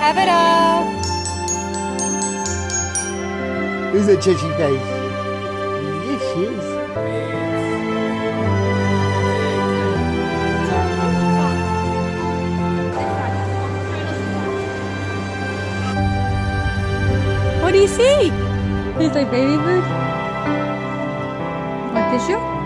Have it all. Who's a chitchy face? Yes, she is. What do you see? He's like baby food. Want tissue?